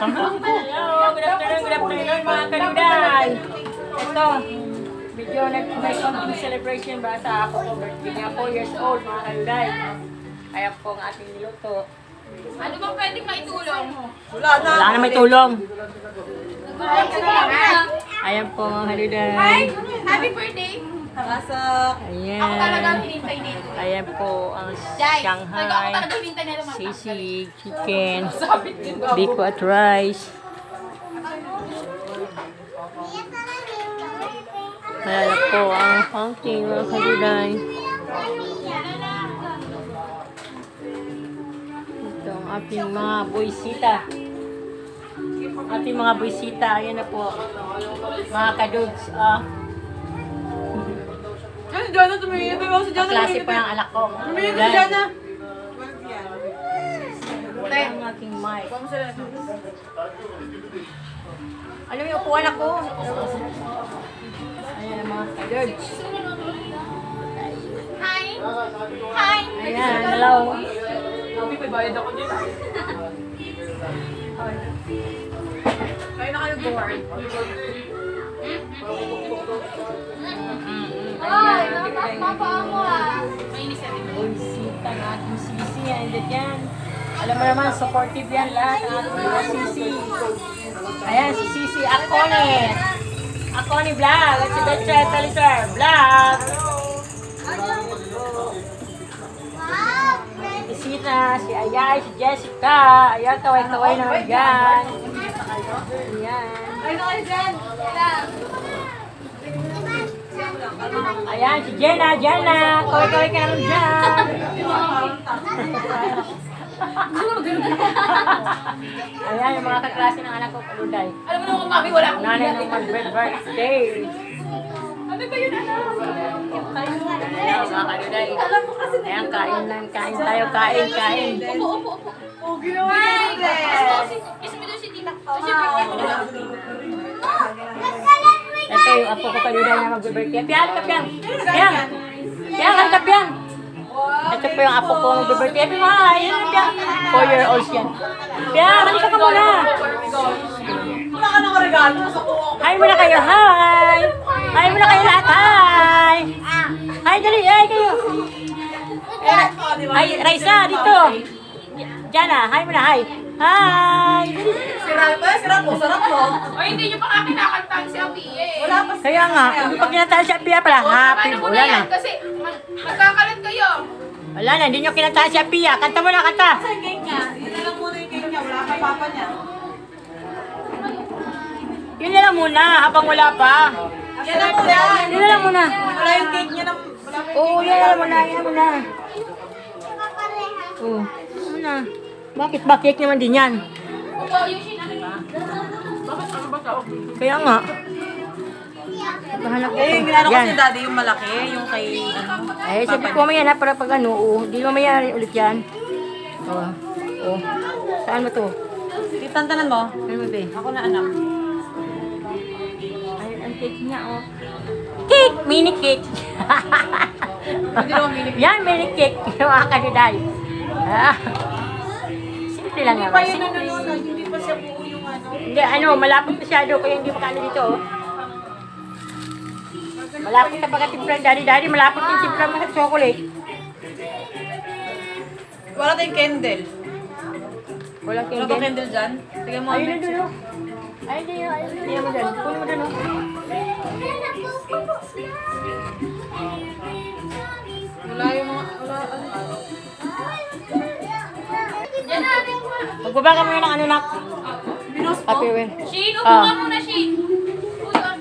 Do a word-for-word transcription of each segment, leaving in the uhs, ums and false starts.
Hello, good afternoon, good afternoon mga kaluday. Ito, video na may konting celebration ba sa ako ko. Birthday niya, four years old mga kaluday. Kaya po ang ating niluto. Ano bang pwedeng maitulong? Wala na. Wala na may tulong. Ayan po mga kaluday. Hi! Happy birthday! Pasok. Ayan. Ako talaga ang hinintay nito. Ayan po ang Jai, Shanghai, ako talaga hinintay nito. sisig, chicken, biko at rice. Ayan po ang fountain mga kaluday. Ito ang ating mga boysita. Ating mga boysita. Ayan na po. Mga kadudes. Ah. Ano, Jana, tumingin. Ito yung si Jana. Klase pa ng anak ko. Tumingin si Jana. Wala ang aking mic. Ano yung upuan ako? Ayan ang mga kadudes. Hi! Hi! Ayan, hello. Sabi ko, bayad ako dito. Kaya na kayo board. Ay, nakapapa mo ah. Mainis yan. Boysita ng ating sisi. Ayan yan. Alam mo naman, supportive yan lahat ng ating mga sisi. Ayan, si Sisi Akone. Akone Vlog. At si Betcha Talitar Vlog. Si Sina, si Ayay, si Jessica. Ayan, kaway-kaway naman dyan. Ayan. Kaya na kayo dyan. Ayan, si Jenna, Jenna. Kaway-kaway ka naman dyan. Ayan, yung mga kaklase ng anak ko, kaluday. Alam mo naman, mami, wala akong Nanay ng mag-birthday. Ano ba yun, anak? Ayan, mga kaluday. Ayan, kain lang, kain tayo, kain, kain. Upo, upo, upo. Oh, ginawa niya. Kiss mo doon si Tita. Kasi birthday mo na. Ito yung apo ko kaluday na mag-birthday. Piyan, kapyan. Piyan. Piyan, halika piyan. Ito po yung apo ko mag-birthday. Happy mga, yan yung piyan. Four year olds yan. Piyan, halika ka muna. Wala ka ng regalo sa kuha. Hi muna kayo, hi. Hi muna kayo lahat, hi. Hi, dali, hi kayo. Eh, Hi, Raisa, dito. Jana, hi muna, hi. Hi. Sarap ba? Sarap mo, sarap mo. O, hindi nyo pa nga kinakantahan si Api eh. Wala pa siya. Kaya nga, pag kinatahan siya Pia pala, happy. Ano mo Wala na na. yan? Kasi mag- magkakalat kayo. Wala na, hindi nyo kinatahan siya Pia. Kanta mo na, kanta. Saan yung cake niya? Ito lang muna yung cake niya. Wala pa papa niya. Yun na lang muna, habang wala pa. Yan lang muna. Yun na lang muna. Wala yung cake niya. ng- Wala pa yung Oo, yun na lang muna, yun na muna. Oo, yun muna. Bakit ba? Cake naman din yan. Opo, yung shin, ano ba? Kaya nga. Bahala ko. Eh, yung ginano ko Yan. si daddy yung malaki. Yung kay, ano. Eh, sabi ko mamaya na para pag ano, oo. Di mamaya ulit yan. Oo. Oo. Saan mo to? Titantanan mo. Ano mo, be? Ako na anak. Ay, ang cake niya, oh. Cake! Mini cake! Hindi naman mini. Yan, mini cake. Mga kanuday. Ah. Simple lang Hindi pa naman. yun ano, Simple. no, hindi pa siya buo yung ano. Hindi, ano, malapot masyado. Kaya hindi makano dito, oh. Malapot na pagkatimpla. Daddy-daddy, malapot yung timpla mo sa chocolate. Wala tayong candle. Walang Wala bang candle. candle dyan? Tignan mo. Ayun na dun, oh. Ayun din, ayun din. Ayun mo dun. Kunin mo dun, oh. Wala yung mga, wala, ano. Diyan natin mo. Magbaba ka muna ng ano, nak. Binos mo? Happy way. Shin, upo Ah. ka muna, Shin. Ulan.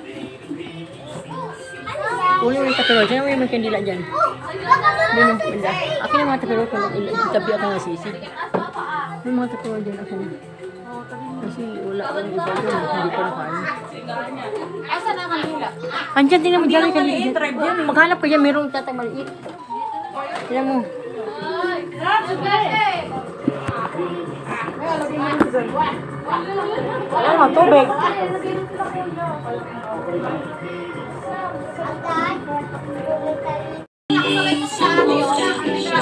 Kunin mo yung tapiro. Sino mo yung may kandila dyan? Doon yung banda. Akin yung mga tapiro. Tabi ako ng sisi. Yung mga tapiro dyan ako na. Kasi wala akong iba doon. Hindi ko nakain. Asa na kanila? Andyan din naman dyan. Yan, maghanap ko dyan. Mayroong tatay maliit. Tignan mo. Alam mo, tubig.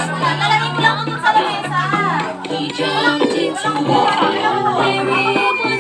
Malamig lang ako sa lamesa.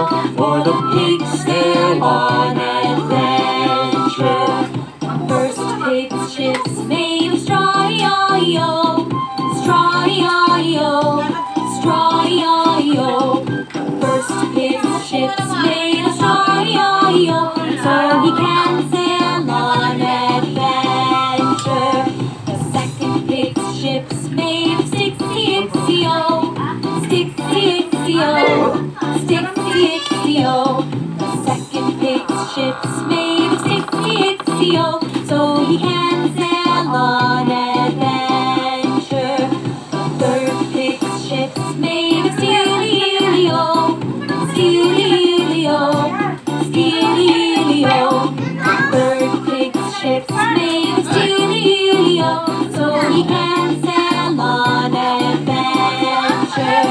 for the pigs sail on adventure. First pig's ship's made of straw, yo-yo, straw, yo-yo, straw, yo-yo. First pig's ship's made of straw, yo-yo, so he can sail on adventure. The second pig's ship's made of sticksy-ixy-o, sticksy-ixy-o, sticksy-ixy-o. The second pig's ship's made of sticksy-ixy-o, so he can sail on adventure. The third pig's ship's made of steely-ily-o, steely-ily-o, steely-ily-o. The third pig's ship's made of steely-ily-o, so he can sail on adventure.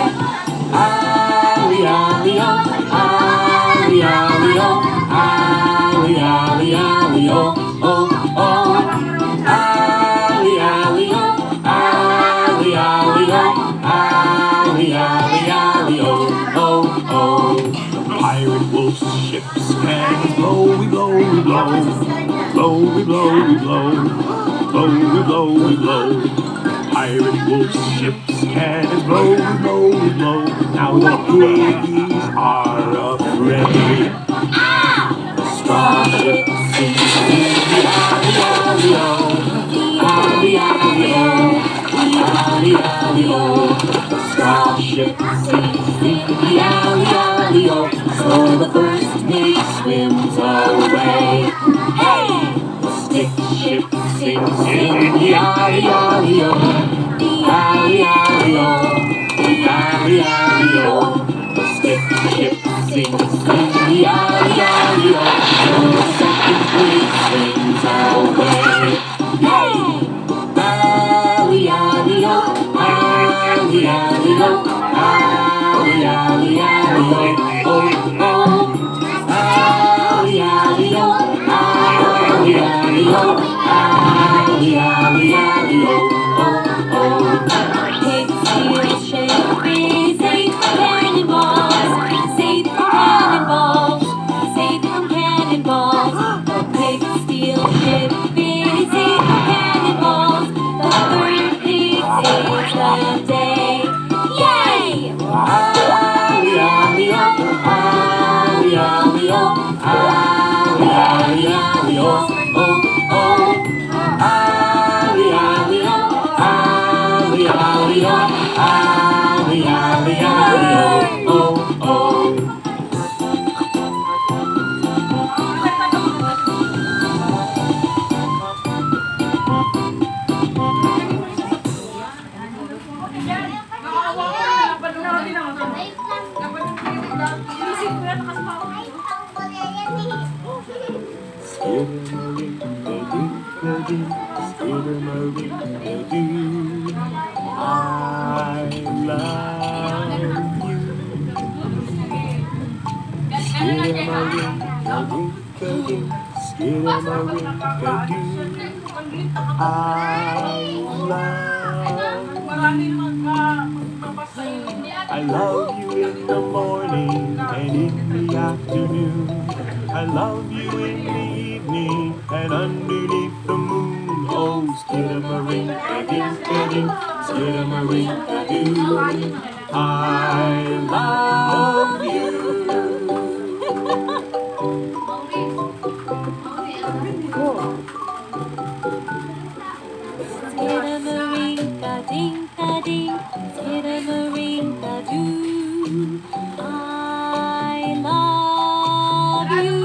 Alley-alley-o, alley-alley-o, alley-alley-alley-o, oh, oh. Alley-alley-o, alley-alley-o, alley-alley-alley-o, oh, oh. Pirate wolf's ship's cannons blow, we blow, we blow, blow, we blow, we blow, blow, we blow, we blow. Pirate wolf's ship's cannons blow, we blow, we blow. Now the piggies are afraid. The straw ship sinks in the alley-alley-o, alley-alley-o, alley-alley-o. The straw ship sinks in the alley-alley-o, so the first pig swims away. Hey! The stick ship sinks in the alley-alley-o, the alley-alley-o, the alley-alley-o. The stick ship sinks in the alley-alley-o, so the second pig swims away. Hey! Alley-alley-o, alley-alley-o, alley-alley-alley-o, oh, oh. Alley-alley-o, alley-alley-o, alley-alley-alley-o, oh, oh. Pig's heel ship is safe from cannonballs, safe from cannonballs, safe from cannonballs. The pig's steel ship is safe from cannonballs. The third pig saves the day. Yay! Alley-alley-o, alley-alley-o, alley-alley-alley-o, oh, oh. Alley-alley-o, alley-alley-o, alley-alley-alley-o, oh, oh. I love you in the morning and in the afternoon. I love you in the evening and underneath the moon. Oh, skidamaring-a-ding-a-ding, skidamaring-a-doo. I love you. Skidamaring-a-ding-a-ding, skidamaring-a-doo. I love you.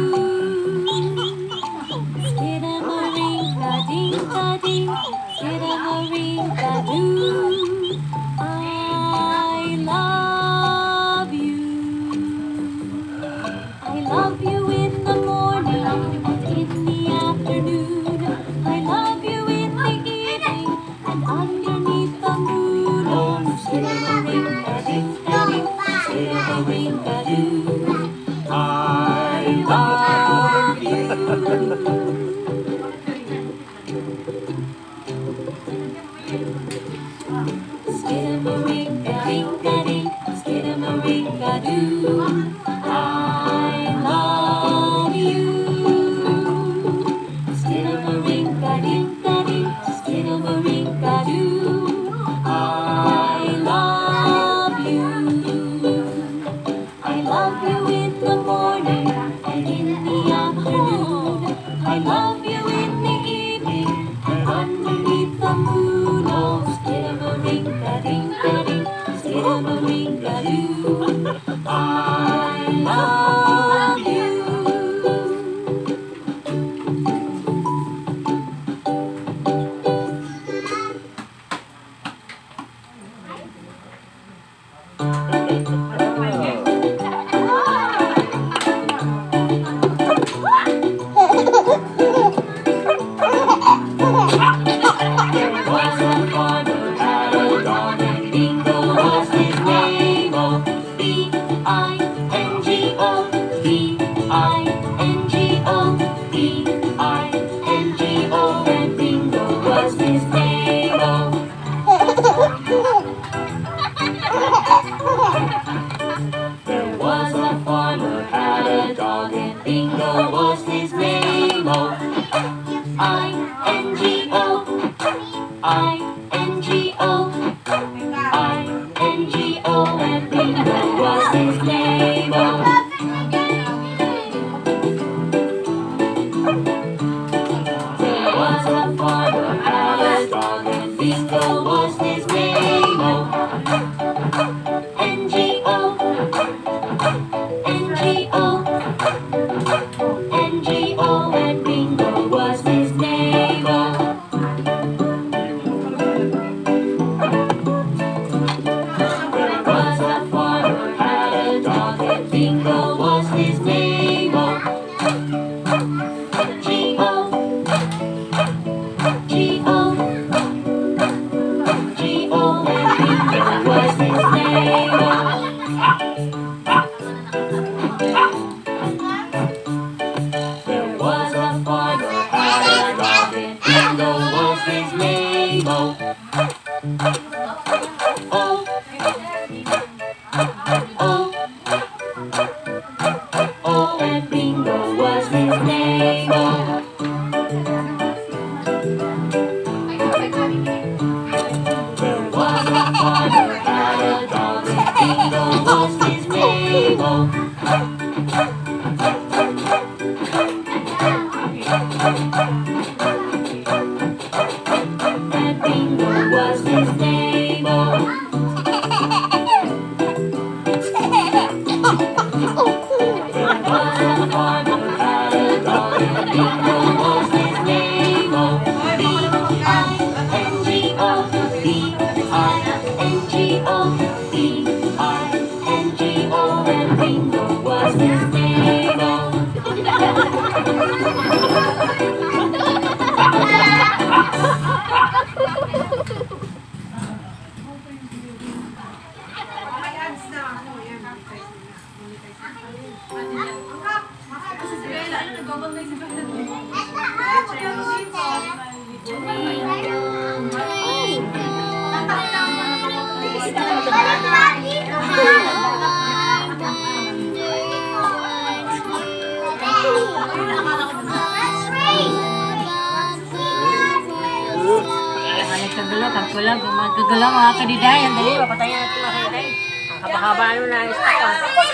Skidamaring-a-ding-a-ding, skidamaring-a-doo. I love you. I love you in the morning, in the afternoon. I love you in the evening and underneath the moon. Oh, skidamaring-a-ding-a-ding, skidamaring-a-doo. I love you. Skidamaring-a-ding-a-ding, skidamaring-a-doo. I I N G O, B I N G O, B I N G O, and bingo was his name-o. There was a farmer had a dog, and bingo was his name-o. I N G O, I N G O, I N G O, and bingo was his name-o. There was a farmer had a dog, and bingo was his name-o. N G O, N G O, N G O, and bingo was his name-o. There was a farmer had a dog, and bingo was his name-o. G O, G O, G O, and bingo was his name-o. There was a farmer had a dog, and bingo was his name-o. Oh, oh, oh, and bingo was his name-o. There was a farmer had a dog, and bingo was his name-o. And bingo was his name-o. There was a farmer had a dog, and bingo was his name-o. B I N G O, B I N G O, B I N G O, and bingo was his name-o. Ay, kagalaw, kagalaw, magagalaw mga kadidayan. Dali, papatayin natin mga kadidayan. Ang haba-haba ano na, stock ah.